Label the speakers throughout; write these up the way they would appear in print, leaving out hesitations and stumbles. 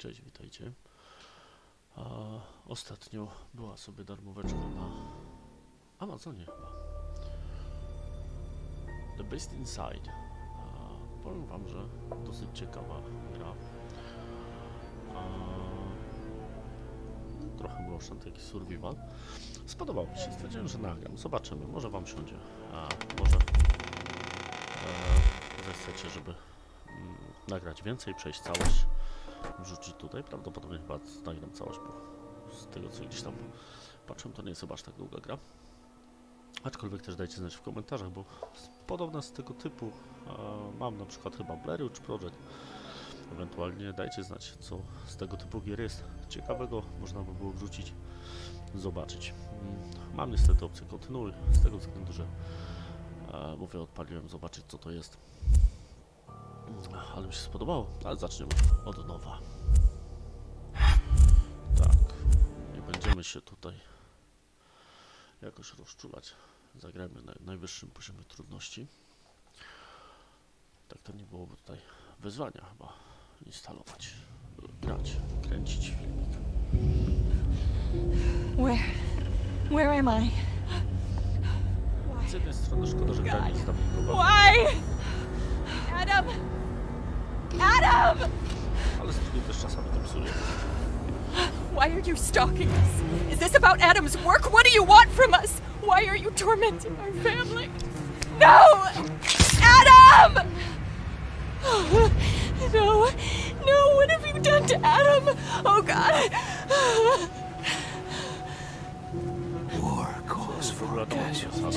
Speaker 1: Cześć, witajcie. Ostatnio była sobie darmóweczka na Amazonie chyba. The Beast Inside. Powiem wam, że dosyć ciekawa gra. Trochę motion, taki survival. Spodobało mi się, stwierdziłem, że nagram. Zobaczymy, może wam siądzie. Może zechcecie, żeby nagrać więcej, przejść całość, wrzucić tutaj. Prawdopodobnie chyba nagram całość, bo z tego co gdzieś tam patrzę, to nie jest chyba aż tak długa gra. Aczkolwiek też dajcie znać w komentarzach, bo podobne z tego typu mam na przykład chyba Blair Witch Project. Ewentualnie dajcie znać, co z tego typu gier jest ciekawego, można by było wrzucić, zobaczyć. Mam niestety opcję kontynuuj, z tego względu, że mówię, odpaliłem zobaczyć, co to jest. Ale mi się spodobało, ale zaczniemy od nowa. Tak, nie będziemy się tutaj jakoś rozczulać. Zagrajmy na najwyższym poziomie trudności. Tak to nie byłoby tutaj wyzwania chyba instalować, grać, kręcić filmik.
Speaker 2: Where am I?
Speaker 1: Z jednej strony szkoda, że gra nie jest zabudowana.
Speaker 2: Why? Adam! Adam!
Speaker 1: Ale z drugiej też czasami to psuje.
Speaker 2: Why are you stalking us? Is this about Adam's work? What do you want from us? Why are you tormenting our family? No! Adam! No! No! What have you done to Adam? Oh God!
Speaker 3: War calls for casualties.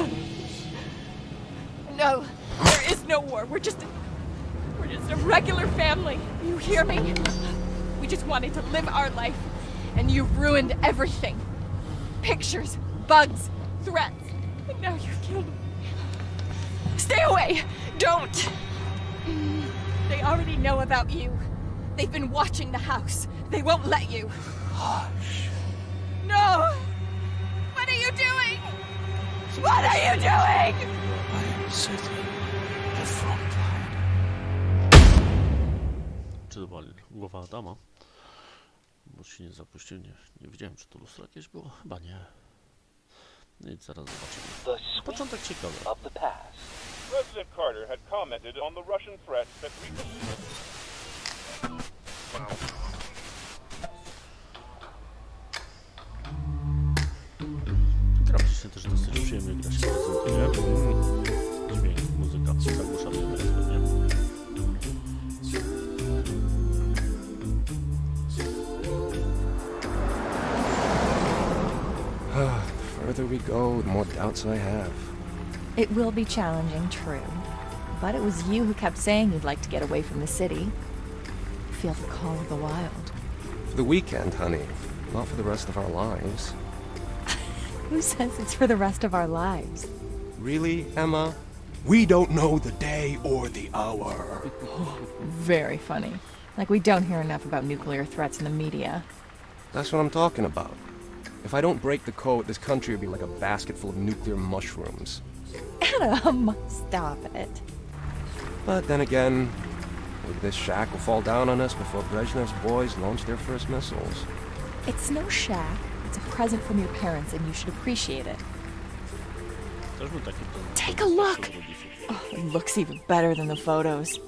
Speaker 2: No! There is no war. We're just a regular family. You hear me? We just wanted to live our life, and you ruined everything. Pictures, bugs, threats, and now you've killed me. Stay away! Don't! They already know about you. They've been watching the house. They won't let you.
Speaker 3: Hush.
Speaker 2: No! What are you doing? What are you doing?
Speaker 3: I am setting the front line.
Speaker 1: Czy to była głowa Adama? Bo się nie zapuścił, nie widziałem, czy to lustro jakieś było? Chyba nie. Nic, zaraz zobaczymy. Początek ciekawy.
Speaker 4: Of the past.
Speaker 5: President Carter had commented on the Russian threats that we could...
Speaker 1: Graficznie też dosyć przyjemnie gra się prezentuje. Dźwięk, muzyka, zagłusza mnie teraz pewnie.
Speaker 6: The further we go, the more doubts I have.
Speaker 7: It will be challenging, true. But it was you who kept saying you'd like to get away from the city. Feel the call of the wild.
Speaker 6: For the weekend, honey. Not for the rest of our lives.
Speaker 7: Who says it's for the rest of our lives?
Speaker 6: Really, Emma?
Speaker 3: We don't know the day or the hour.
Speaker 7: Very funny. Like we don't hear enough about nuclear threats in the media.
Speaker 6: That's what I'm talking about. If I don't break the code, this country would be like a basket full of nuclear mushrooms.
Speaker 7: Adam, stop it.
Speaker 6: But then again, maybe this shack will fall down on us before Brezhnev's boys launch their first missiles.
Speaker 7: It's no shack. It's a present from your parents, and you should appreciate it.
Speaker 1: Też był taki prezent.
Speaker 7: Take a look! Oh, it looks even better than the photos.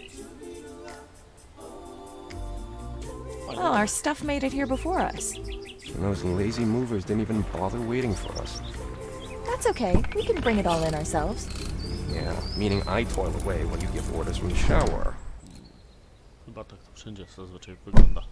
Speaker 7: Oh, our stuff made it here before us.
Speaker 6: And those lazy movers didn't even bother waiting for us.
Speaker 7: That's okay. We can bring it all in ourselves.
Speaker 6: Yeah, meaning I toil away while you give orders from the shower.
Speaker 1: Chyba tak to wszędzie zazwyczaj wygląda.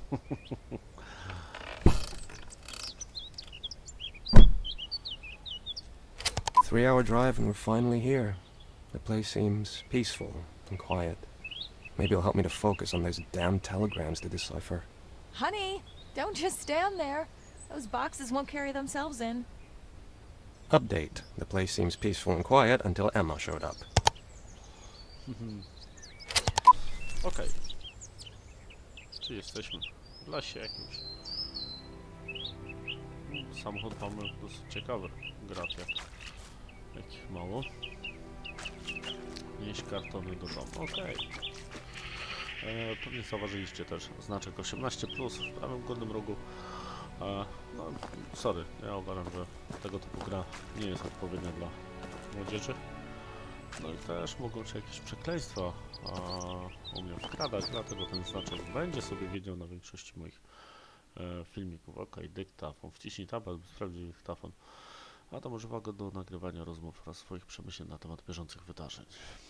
Speaker 6: 3-hour drive and we're finally here. The place seems peaceful and quiet. Maybe it'll help me to focus on those damn telegrams to decipher.
Speaker 7: Honey, don't just stand there. Those boxes won't carry themselves in.
Speaker 6: Update. The place seems peaceful and quiet until Emma showed up.
Speaker 1: Okej. Czy jesteśmy w lesie jakimś? Samochód mamy dosyć ciekawy. Gracja. Jakich mało. Nieść kartony do domu. Okej. Pewnie zauważyliście też znaczek 18+ w prawym górnym rogu. No, sorry, ja uważam, że tego typu gra nie jest odpowiednia dla młodzieży. No i też mogą się jakieś przekleństwa u mnie wkradać, dlatego ten znaczek będzie sobie wiedział na większości moich filmików. Ok, dyktafon, wciśnij tab, aby sprawdzić dyktafon. A tam używa go do nagrywania rozmów oraz swoich przemyśleń na temat bieżących wydarzeń.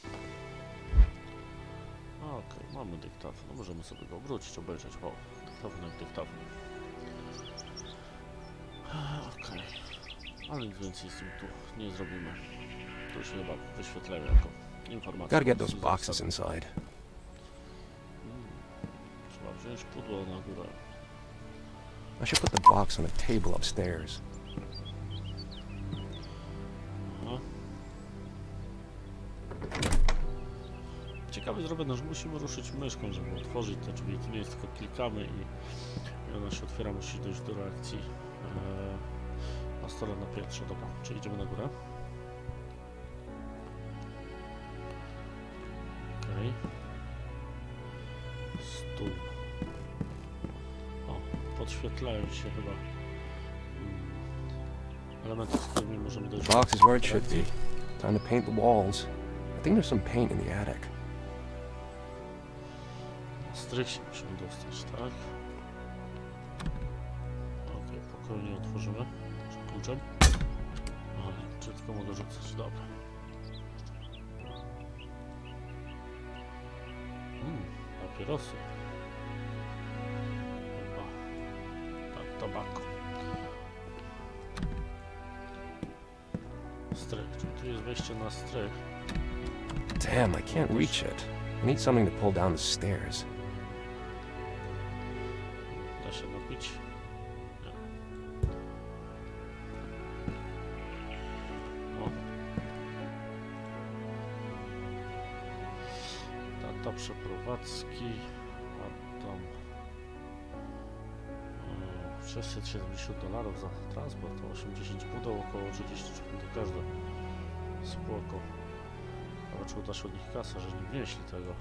Speaker 1: Ok, mamy dyktafon, no możemy sobie go obrócić, obejrzeć. O, dyktafon jak dyktafon. Ok, ale nic więcej z tym tu nie zrobimy. To już chyba wyświetlamy jako informację.
Speaker 6: Gotta get those boxes inside.
Speaker 1: Trzeba wziąć pudło na górę.
Speaker 6: I should put the box on a table upstairs.
Speaker 1: Aha. Ciekawe zrobione, że musimy ruszyć myszką, żeby otworzyć te drzwi. To nie jest tylko klikamy i ona się otwiera, musi dojść do reakcji na stole na piętrze. Dobra, czyli idziemy na górę. Okej. Stół. O, podświetlają się chyba elementy, z którymi możemy dojść.
Speaker 6: Box is where it should be. Time to paint the walls. I think there's some paint in the attic.
Speaker 1: Na strych się musimy dostać, tak? Okej, pokoju nie otworzymy. Czy kluczem? Aha, czy tylko mogę rzucać? Dobra. Papierosy. Chyba. Tak, tabako. Strych, czyli tu jest wejście na strych.
Speaker 6: Damn, I can't reach it. I need something to pull down the stairs.
Speaker 1: Da się napić? Nie. O. Data przeprowadzki, a tam $670 za transport, 80 pudeł, około 30 sekund każde. Spoko. Ale czy uda się od nich kasę, że nie wnieśli tego?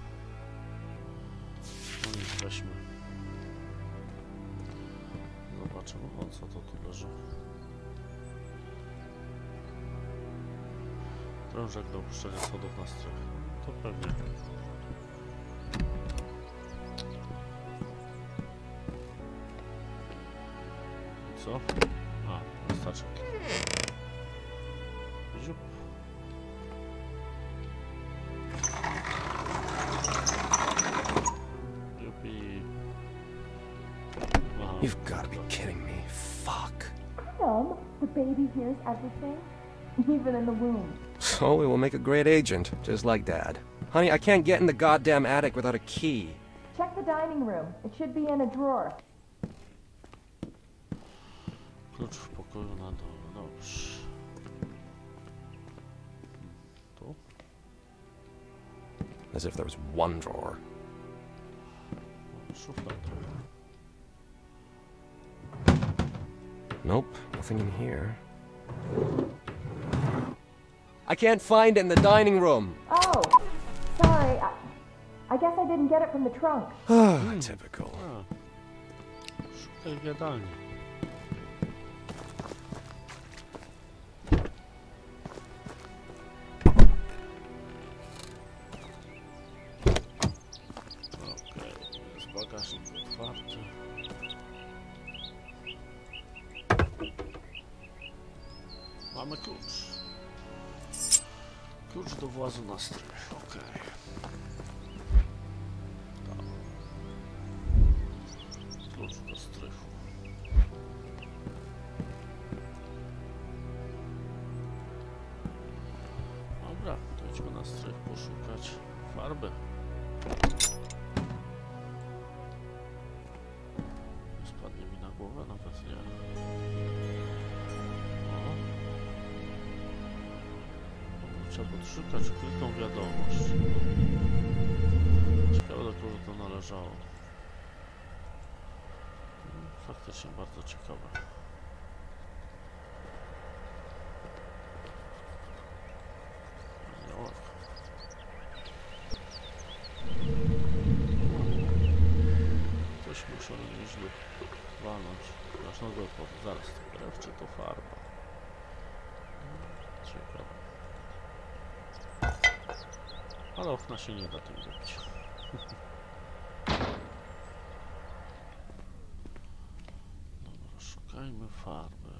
Speaker 1: No nic, weźmy. Zobaczymy, o co to tu leży. Drążek do opuszczenia schodów na strych. To pewnie. I co? A, wystarczy. Ziup. Jupi. Aha.
Speaker 6: You've got to be kidding me. Fuck.
Speaker 7: Mom, the baby hears everything, even in the womb.
Speaker 6: So it will make a great agent, just like Dad. Honey, I can't get in the goddamn attic without a key.
Speaker 7: Check the dining room. It should be in a drawer.
Speaker 1: Klucz w pokoju na dole, dobrze. Tu?
Speaker 6: As if there was one drawer.
Speaker 1: Szuflada.
Speaker 6: Nope, nothing in here. I can't find it in the dining room.
Speaker 7: Oh, sorry. I guess I didn't get it from the trunk.
Speaker 6: Typical.
Speaker 1: A. Szukaj w jadalni. Okej, jest bagażnik otwarty. Mamy klucz. Klucz do włazu na strych, okej. Tak. Klucz do strychu. Dobra, to idźmy na strych poszukać farby. Spadnie mi na głowę, nawet nie. Trzeba podszukać ukrytą wiadomość. Ciekawe, do kogo to należało. Faktycznie bardzo ciekawe. Aniołek. pudełko. Zaraz, to krew czy to farba? Ciekawe. Ale okna się nie da tym robić. Dobra, szukajmy farby.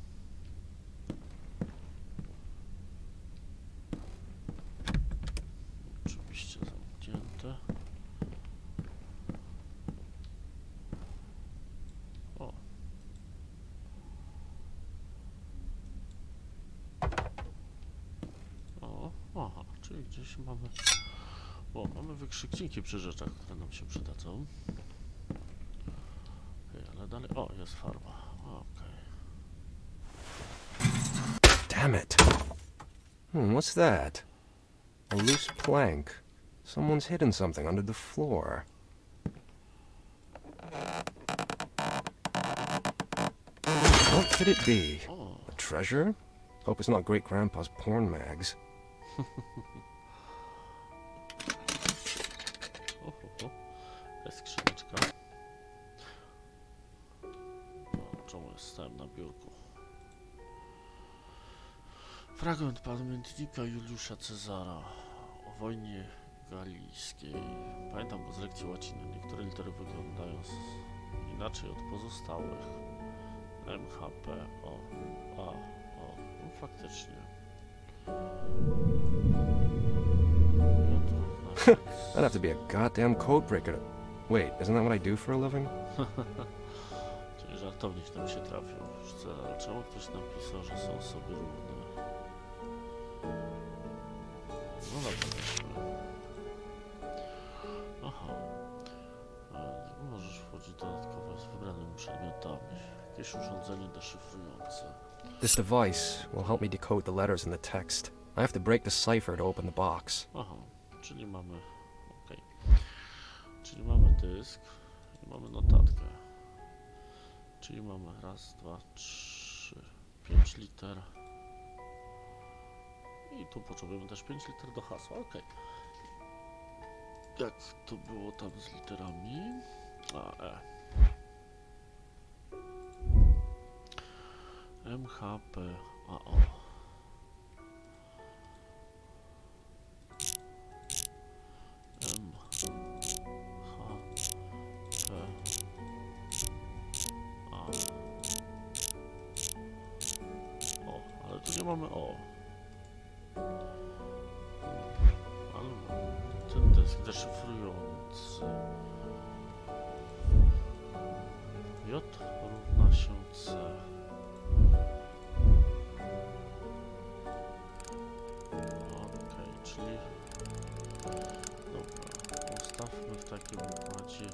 Speaker 1: Oczywiście zamknięte. O. O, aha, czyli gdzieś mamy... O, mamy wykrzykniki przy rzeczach, które nam się przydadzą. Okej, ale dalej... O, jest farba. Okej.
Speaker 6: Damn it. What's that? A loose plank. Someone's hidden something under the floor. What could it be?
Speaker 1: O,
Speaker 6: A treasure? Hope it's not Great-Grandpa's porn mags.
Speaker 1: ho. Jest skrzyneczka. O, czemu jest stałem na biurku? Fragment pamiętnika Juliusza Cezara o wojnie galijskiej. Pamiętam go z lekcji łaciny. Niektóre litery wyglądają inaczej od pozostałych. MHP, o, A, o, no faktycznie. No to
Speaker 6: I'd have to be a goddamn code breaker to... Wait, isn't that what I do for a living?
Speaker 1: Czyli żartownik nam się trafił. Ale czemu ktoś napisał, że są sobie równe? No dobra, weźmy. Aha. Możesz wchodzić dodatkowo z wybranymi przedmiotami. Jakieś urządzenie deszyfrujące.
Speaker 6: This device will help me decode the letters in the text. I have to break the cipher to open the box.
Speaker 1: Aha, czyli mamy... Okej. Czyli mamy dysk i mamy notatkę. Czyli mamy raz, dwa, trzy, 5 liter. I tu potrzebujemy też 5 liter do hasła, okej. Jak to było tam z literami? A, E. M, H, P, A, O. M, H, P, A. O, ale tu nie mamy O. Ale mamy ten dysk deszyfrujący. J równa się C. Okej, czyli... Dobra, ustawmy w takim układzie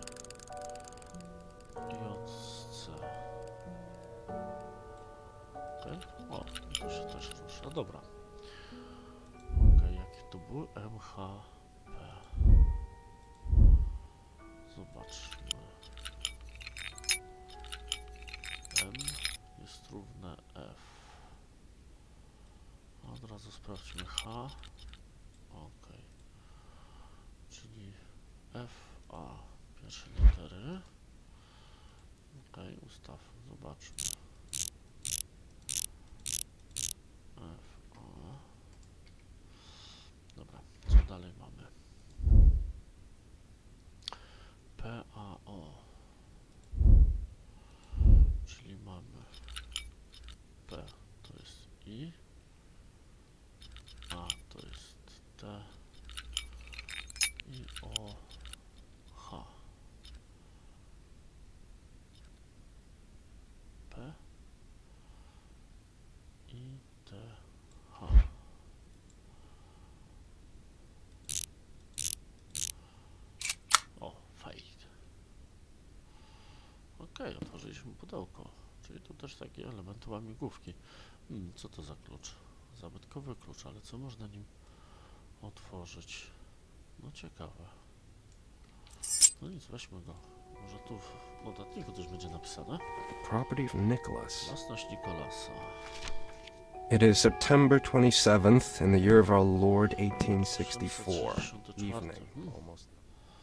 Speaker 1: JC. Okej, o, i tu się też rusza, dobra. Okej, jakie to były? MHP. Zobaczmy. M jest równe F. Od razu sprawdźmy H. Okej. Czyli F, A. Pierwsze litery. Okej, ustawmy, zobaczmy. F, A. Dobra, co dalej mamy? P, A, O. Czyli mamy P to jest I, A to jest T i O, H. P I T H. O, fajnie. Okej, otworzyliśmy pudełko. Czyli tu też takie elementy łamigłówki. Co to za klucz? Zabytkowy klucz, ale co można nim otworzyć? No ciekawe. No nic, weźmy go. Może tu w notatniku też będzie napisane.
Speaker 6: Property of Nicholas.
Speaker 1: Własność Nikolasa.
Speaker 6: It is September 27th in the year of our Lord 1864.
Speaker 1: 664.
Speaker 6: Evening. Almost.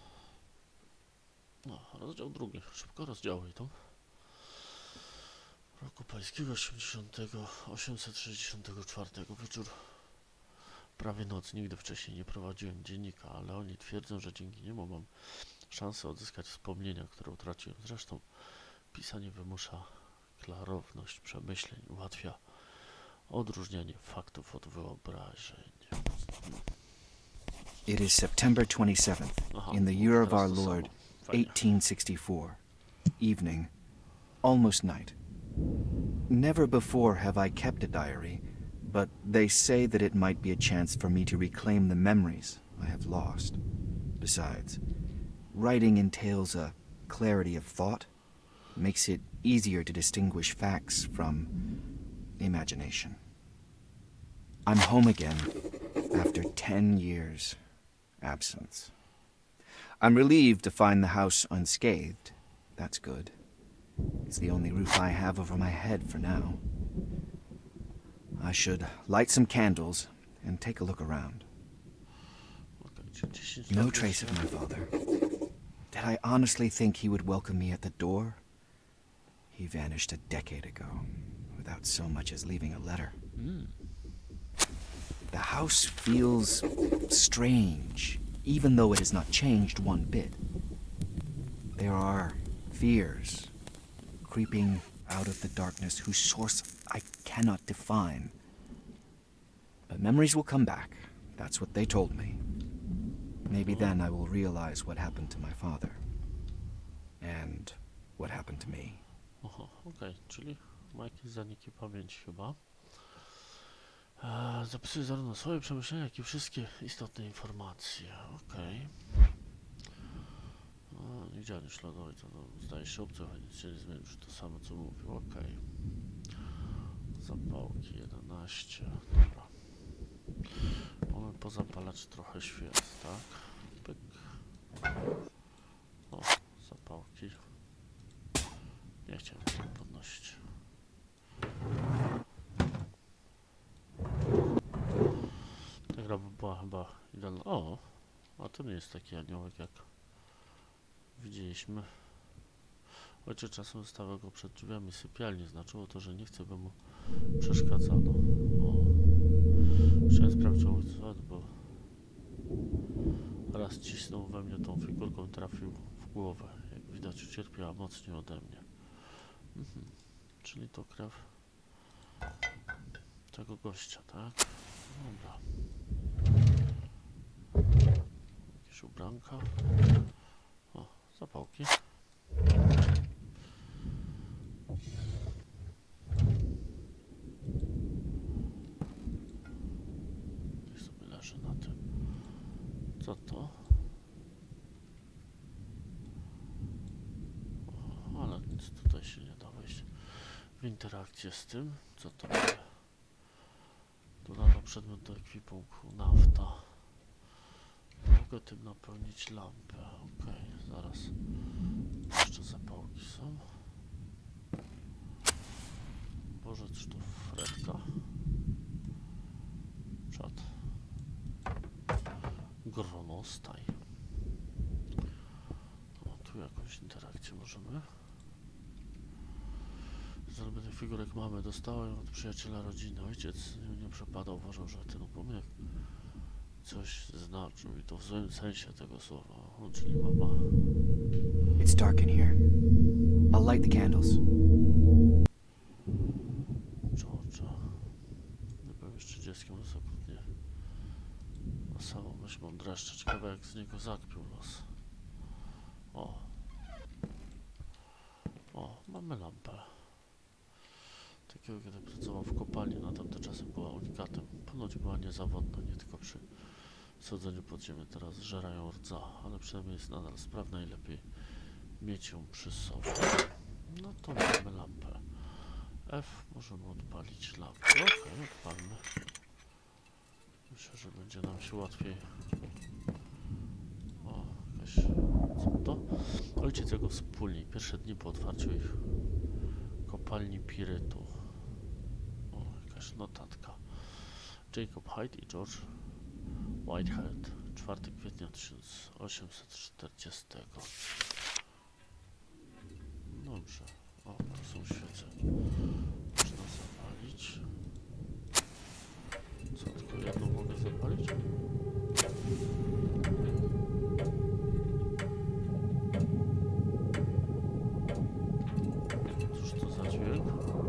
Speaker 1: No, rozdział drugi. Szybko rozdziałuj to. Roku pańskiego 864 wieczór. Prawie noc. Nigdy wcześniej nie prowadziłem dziennika, ale oni twierdzą, że dzięki niemu mam szansę odzyskać wspomnienia, które utraciłem. Zresztą pisanie wymusza klarowność przemyśleń, ułatwia odróżnianie faktów od wyobrażeń.
Speaker 4: It is September 27th,
Speaker 1: Aha,
Speaker 4: in the year of
Speaker 1: teraz
Speaker 4: our
Speaker 1: to samo.
Speaker 4: Lord,
Speaker 1: Fajnie.
Speaker 4: 1864. Evening. Almost night. Never before have I kept a diary, but they say that it might be a chance for me to reclaim the memories I have lost. Besides, writing entails a clarity of thought, makes it easier to distinguish facts from imagination. I'm home again after 10 years' absence. I'm relieved to find the house unscathed. That's good. It's the only roof I have over my head for now. I should light some candles and take a look around.
Speaker 1: Okej, czyli 10
Speaker 4: No
Speaker 1: lat
Speaker 4: trace of
Speaker 1: jeszcze.
Speaker 4: my father. Did I honestly think he would welcome me at the door? He vanished a decade ago, without so much as leaving a letter. The house feels strange, even though it has not changed one bit. There are fears creeping out of the darkness whose source I cannot define. But memories will come back. That's what they told me. Maybe then I will realize what happened to my father. And what happened to me.
Speaker 1: Oho, okej, czyli ma jakieś zaniki pamięci chyba. Zapisuję zarówno swoje przemyślenia, jak i wszystkie istotne informacje. Okej. Nie widziałem śladu ojca, no, zdaje się obcy, nic się nie zmienił, to samo co mówił. Okej. Zapałki 11, dobra. Mamy pozapalać trochę świec, tak? Pyk. O, zapałki. Nie chciałem tego podnosić. Ta gra by była chyba idealna. O! A to nie jest taki aniołek jak widzieliśmy. Ojciec czasem stawiał go przed drzwiami sypialni. Znaczyło to, że nie chce, by mu przeszkadzano. O! Chciałem sprawdzić ojca, bo raz cisnął we mnie tą figurką i trafił w głowę. Jak widać, ucierpiała mocniej ode mnie. Czyli to krew tego gościa, tak? Dobra. Jakieś ubranka. O, zapałki. Niech sobie leży na tym. Co to? O, ale nic tutaj się nie da wejść w interakcję z tym. Co to będzie? Dodano przedmiot do ekwipunku. Nafta. Mogę tym napełnić lampę. Okej, zaraz. Jeszcze zapałki są. Boże, czy to fredka? Czad. Gronostaj. O, tu jakąś interakcję możemy. Zrobię tych figurek mamy. Dostałem od przyjaciela rodziny. Ojciec nie przepadał. Uważał, że ten upominek coś znaczył i to w złym sensie tego słowa. O, czyli mama.
Speaker 4: It's dark in here. I'll light the candles.
Speaker 1: George'a. Nie byłem jeszcze dzieckiem, ale okrutnie. Na samą myśl mam dreszcze. Ciekawe, jak z niego zakpił los. O. O, mamy lampę. Takiego, kiedy pracował w kopalni, na tamte czasy była unikatem. Ponoć była niezawodna, nie tylko przy schodzeniu pod ziemię. Teraz żerają rdza, ale przynajmniej jest nadal sprawna i lepiej mieć ją przy sobie. No to mamy lampę. F, możemy odpalić lampę. Okej, odpalmy. Myślę, że będzie nam się łatwiej. O, jakaś... Co to? Ojciec jego wspólnik. Pierwsze dni po otwarciu ich kopalni pirytu. O, jakaś notatka. Jacob Hyde i George Whitehead. 4 kwietnia 1840. Dobrze. O, tu są świece. Można zapalić. Co, tylko jedną mogę zapalić? Cóż to za dźwięk?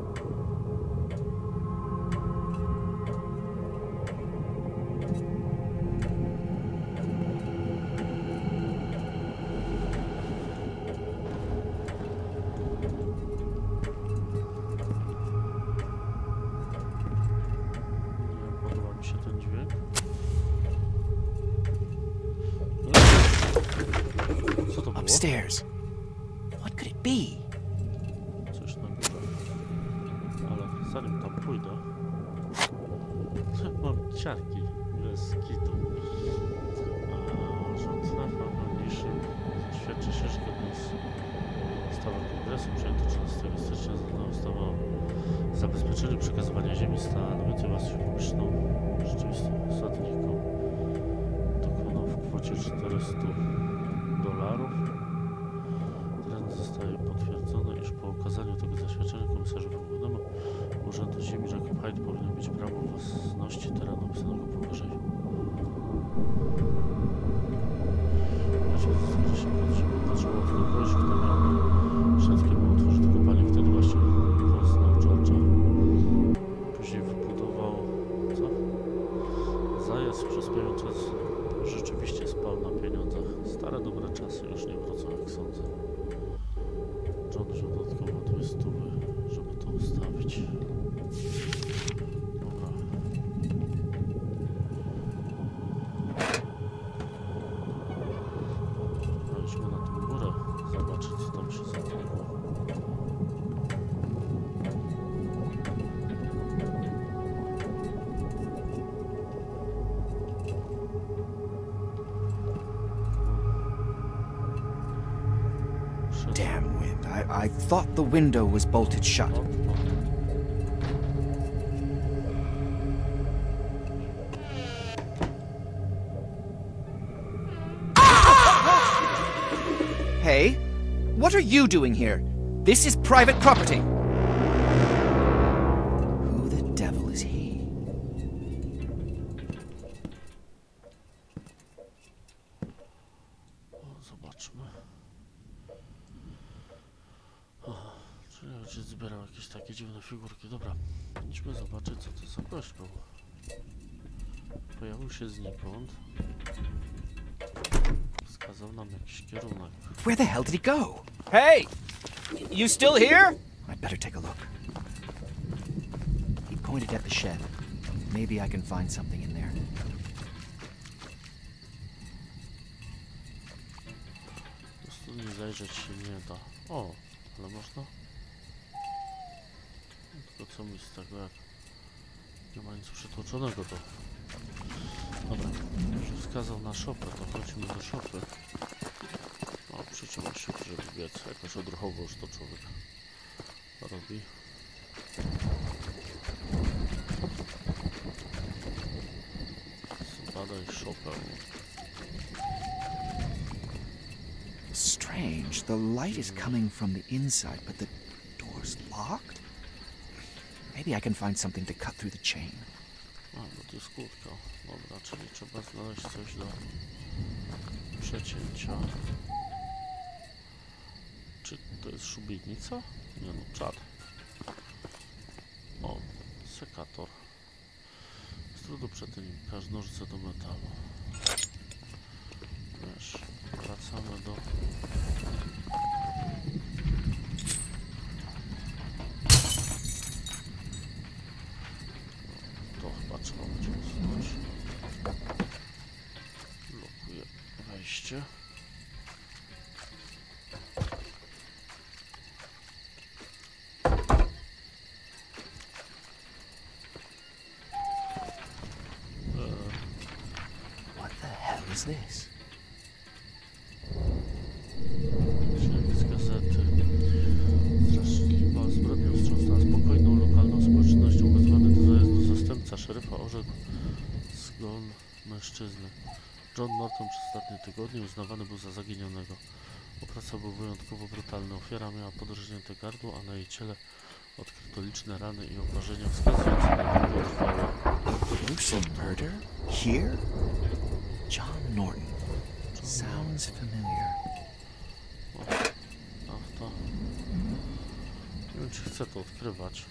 Speaker 4: Upstairs. What could it be?
Speaker 1: Coś na górze. Ale zanim tam pójdę... Mam ciarki bez kitu. Rząd najważniejszym świadczy się, że zgodnie z ustawą Kongresu przyjęto 13 stycznia zadana ustawa o zabezpieczeniu przekazywania ziemi stanowiącej własność publiczną rzeczywistym osadnikom dokonał w kwocie $400. Zostaje potwierdzone, iż po okazaniu tego zaświadczenia komisarza wywołanemu Urzędu Ziemi Jacob Hyde powinien mieć prawo własności terenu opisanego powyżej. Zaczęło od kogoś, kto miał szewkiem otworzyć kopalnię, wtedy właśnie poznał George'a. Później wybudował... co? Zajazd przez pewien czas rzeczywiście spał na pieniądzach. Stare dobre czasy już nie wrócą, jak sądzę. John wziął dodatkowo 200, żeby to ustawić. Dobra. Wejdźmy na tą górę, zobaczyć, co tam się zatworzyło.
Speaker 4: Damn wind. I thought the window was bolted shut. Hey, what are you doing here? This is private property. Who the devil is he?
Speaker 1: Zobaczmy. Czyli ojciec zbierał jakieś takie dziwne figurki. Dobra, idźmy zobaczyć, co to za gość był. Pojawił się znikąd. Wskazał nam jakiś kierunek.
Speaker 4: Where the hell did he go?
Speaker 8: Hey! You still here?
Speaker 4: I'd better take a look. He pointed at the shed. Maybe I can find something in there.
Speaker 1: Do studni zajrzeć się nie da. O, ale można? Tylko co mi z tego, jak nie ma nic przytłoczonego, to... Dobra, już wskazał na szopę, to chodźmy do szopy. O, przytrzymaj się, żeby biec. Jakoś odruchowo już to człowiek robi. Zbadaj szopę.
Speaker 4: Strange. The light is coming from the inside, but the door's locked? Maybe I can find something to cut through the chain.
Speaker 1: A, no to jest kłódka. Dobra, czyli trzeba znaleźć coś do przecięcia. Czy to jest szubietnica? Nie no, czad. O, sekator. Z trudu przetynikasz nożyce do metalu. Wiesz, wracamy do... To chyba trzeba będzie usunąć. Blokuję wejście.
Speaker 4: What the hell is this?
Speaker 1: Z gazety. Straszliwa zbrodnia wstrząsnęła spokojną, lokalną społecznością. Wezwany do zajazdu zastępca szeryfa orzekł zgon mężczyzny. John Norton przez ostatnie tygodnie uznawany był za zaginionego. morderca był wyjątkowo brutalny. Ofiara miała podrżnięte gardło, a na jej ciele odkryto liczne rany i oparzenia wskazujące na długotrwałe.
Speaker 4: Gruesome murder? Here? John Norton. Sounds familiar.
Speaker 1: To. Nie wiem, czy chcę to odkrywać.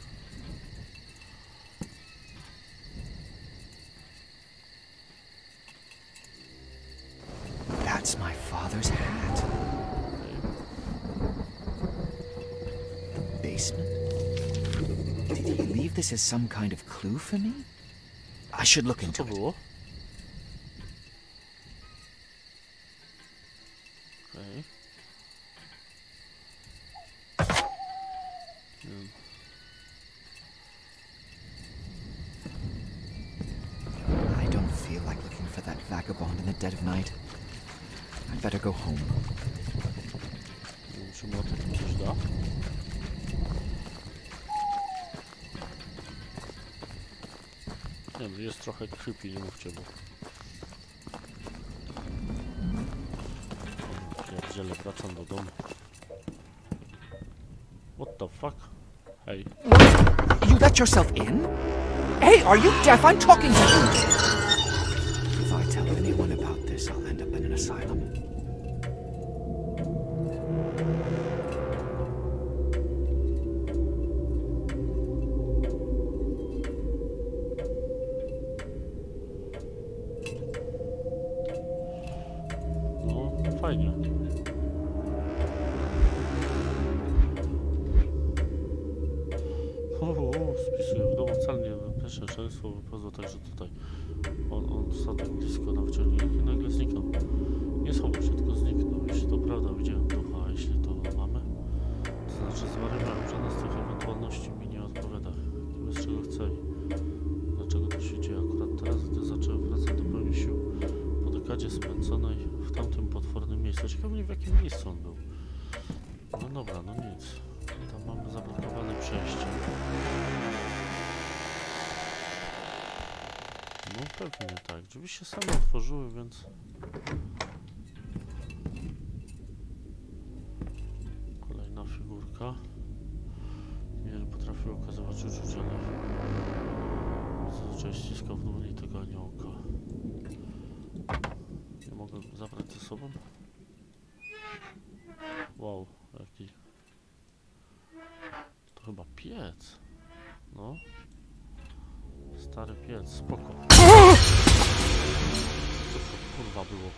Speaker 4: That's my father's hat. The basement? Did he leave this as some kind of clue for me? I should look
Speaker 1: Co
Speaker 4: into
Speaker 1: to
Speaker 4: it.
Speaker 1: było? Okej.
Speaker 4: I don't feel like looking for that vagabond in the dead of night. I'd better go home.
Speaker 1: Nie wiem, czy młotek mi coś da. Nie wiem, jest trochę creepy, nie mówcie, bo... Pierdziele, wracam do domu. What the fuck? Hey.
Speaker 4: You let yourself in? Hey, are you deaf? I'm talking to you! If I tell anyone about this, I'll end up in an asylum.
Speaker 1: No, fajnie. Spisuję w domu wcale nie pierwsze szaleństwo wypadło także tutaj. On stał tak blisko na wciągnięciu i nagle zniknął. Nie schował się, tylko zniknął. Jeśli to prawda, widziałem ducha, a jeśli to mamy, to znaczy zwariowałem. Żadna z tych ewentualności mi nie odpowiada. Nie wiem, z czego chce i dlaczego to się dzieje akurat teraz, gdy zacząłem wracać do pełni sił po dekadzie spędzonej w tamtym potwornym miejscu. Ciekawe mnie, w jakim miejscu on był. No dobra, no nic. Tam mamy zablokowane przejście. No pewnie tak. Drzwi się same otworzyły, więc... Kolejna figurka. Nie potrafię okazywać uczuć, ale... Zazwyczaj ściskał w dłoni tego aniołka. Nie mogę go zabrać ze sobą? Wow, jaki... To chyba piec. No. Stary piec, spoko. Co to kurwa było?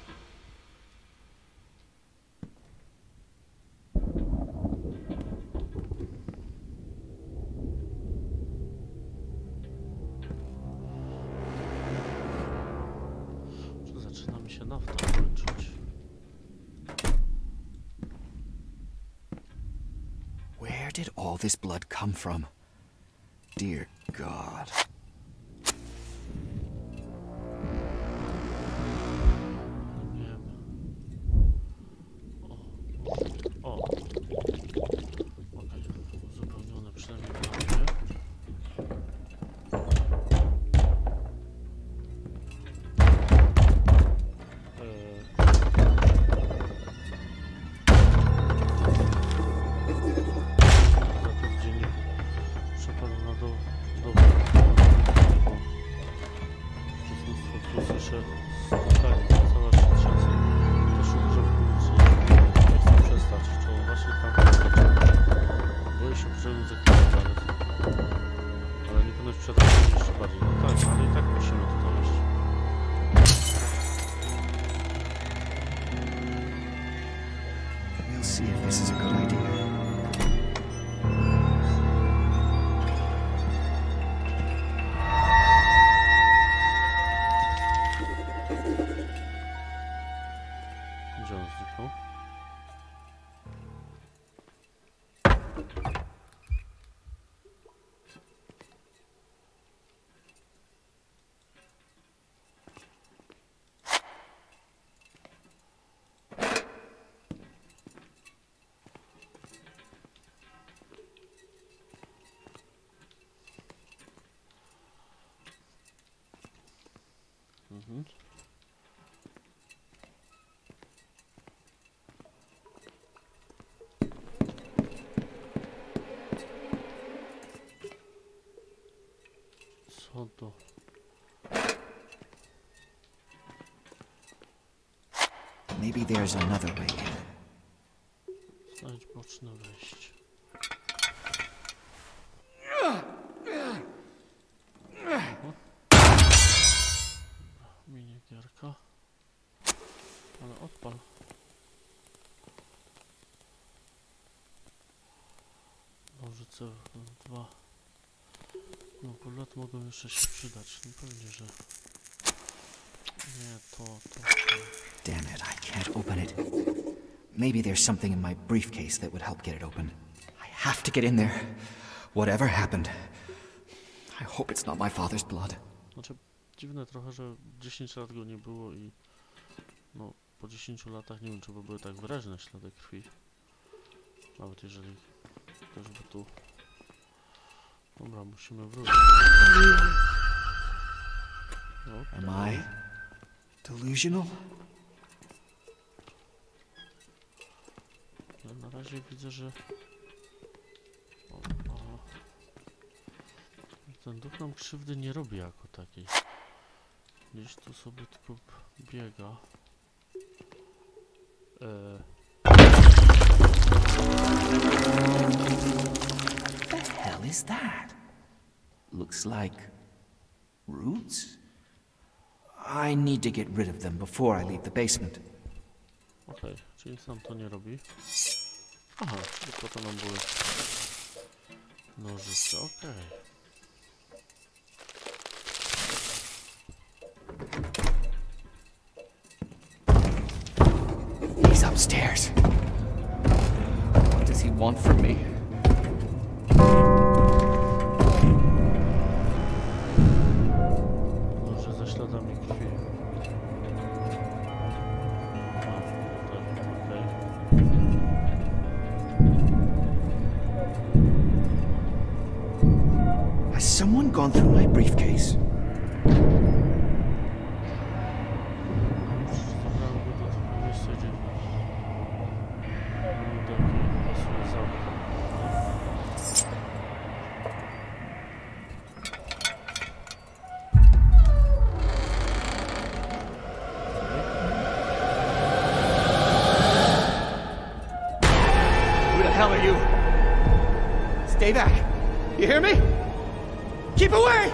Speaker 1: Czy zaczyna mi się nafta kończyć?
Speaker 4: Where did all this blood come from? Dear God.
Speaker 1: Nie wiem. O. Okej. Uzupełnione przynajmniej na mnie.
Speaker 4: We'll see if this is a good idea.
Speaker 1: Gdzie on zniknął?
Speaker 4: Maybe there's another way in.
Speaker 1: Znajdź boczne wejście. Minigierka. Ale odpal. Nożyce 2. No, bullet mogą jeszcze się przydać. No pewnie, że... Nie, to.
Speaker 4: Damn it, I can't open it. Maybe there's something in my briefcase that would help get it open. I have to get in there. Whatever happened. I hope it's not my father's blood.
Speaker 1: Znaczy, dziwne trochę, że 10 lat go nie było i... No, po 10 latach nie wiem, czy by były tak wyraźne ślady krwi. Nawet jeżeli ktoś by tu... Dobra, musimy wrócić.
Speaker 4: Am I delusional?
Speaker 1: Ja na razie widzę, że... Aha. Ten duch nam krzywdy nie robi jako takiej. Gdzieś tu sobie tylko biega.
Speaker 4: What the hell is that? Looks like roots? I need to get rid of them before I leave the basement.
Speaker 1: Okej, czyli nic nam to nie robi. Aha, czyli po to nam były nożyce, okej.
Speaker 4: He's upstairs. What does he want from me?
Speaker 1: Noże ze śladami krwi.
Speaker 4: Has someone gone through my briefcase? Who the hell are you? Stay back. You hear me? Keep away!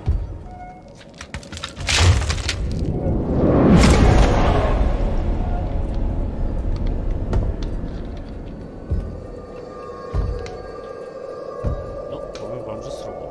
Speaker 1: No, powiem wam, że srogo.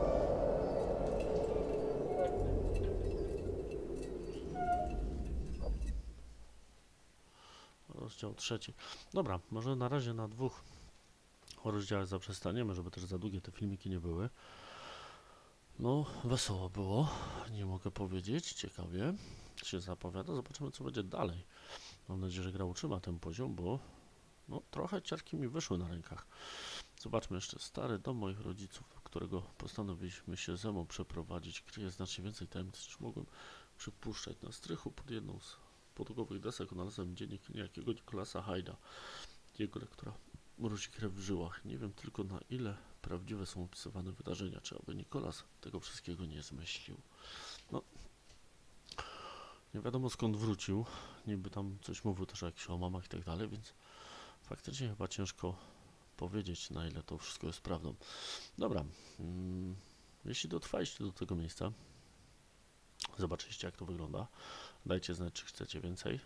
Speaker 1: Rozdział 3. Dobra, może na razie na 2 rozdziałach zaprzestaniemy, żeby też za długie te filmiki nie były. No, wesoło było, nie mogę powiedzieć, ciekawie się zapowiada, zobaczymy co będzie dalej. Mam nadzieję, że gra utrzyma ten poziom, bo no, trochę ciarki mi wyszły na rękach. Zobaczmy jeszcze, stary dom moich rodziców, do którego postanowiliśmy się ze mną przeprowadzić, kryje znacznie więcej tajemnic niż mogłem przypuszczać. Na strychu pod jedną z podłogowych desek znalazłem dziennik niejakiego Nicolasa Hyde'a, jego lektura mrozi krew w żyłach. Nie wiem tylko na ile prawdziwe są opisywane wydarzenia, czy aby Nicholas tego wszystkiego nie zmyślił. No, nie wiadomo skąd wrócił, niby tam coś mówił też o jakichś omamach i tak dalej, więc faktycznie chyba ciężko powiedzieć, na ile to wszystko jest prawdą. Dobra, jeśli dotrwaliście do tego miejsca, zobaczyliście jak to wygląda, dajcie znać, czy chcecie więcej.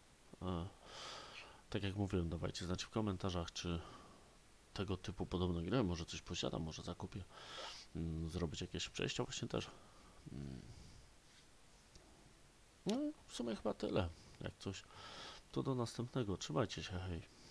Speaker 1: Tak jak mówiłem, dawajcie znać w komentarzach, czy tego typu podobne gry, może coś posiadam, może zakupię, zrobić jakieś przejścia właśnie też. No w sumie chyba tyle, jak coś to do następnego, trzymajcie się, hej.